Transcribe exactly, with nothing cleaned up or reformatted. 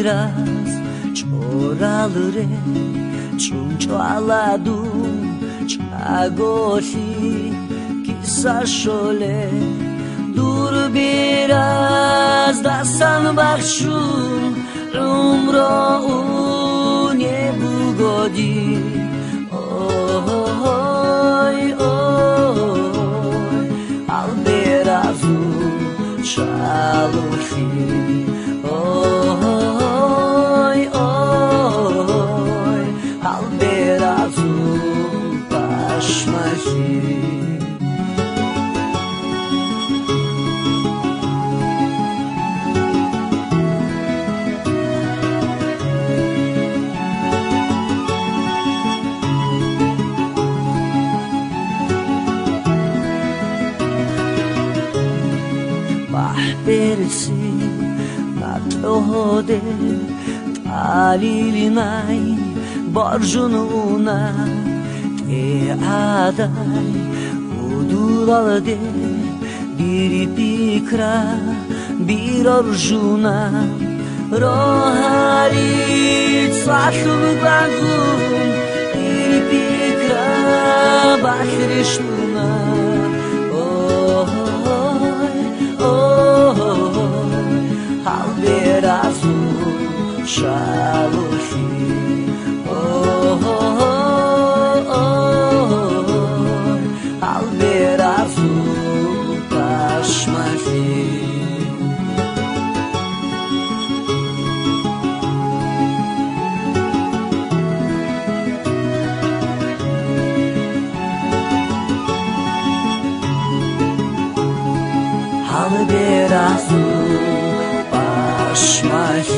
biraz çoralır çunçaladu çagoli kisa şole dur biraz da san bakşun umro nie bugodi oy oy al berazu şalufi oy oy al berazu paşmaji Persi natrode talilinai borjununa te adai uduralde bir pikra bir orjuna rohalit sahlugagum bir pikra bahrishuna Berazu şalufi oh oh oh al berazu paşmafi al berazu my